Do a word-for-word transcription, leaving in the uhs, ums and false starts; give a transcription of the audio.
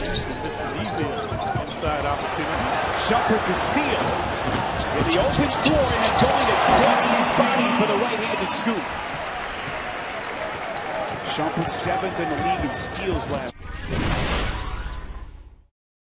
Missed an easy inside opportunity. Shumpert to steal. In the open floor and then going across his body for the right-handed scoop. Shumpert seventh in the league in steals last.